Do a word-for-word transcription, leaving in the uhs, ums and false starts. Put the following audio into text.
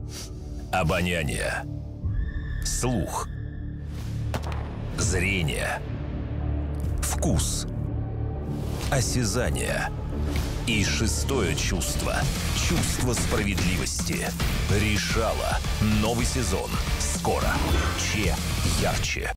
Обоняние. Слух. Зрение. Вкус. Осязание. И шестое чувство. Чувство справедливости. Решала. Новый сезон. Скоро. Че ярче.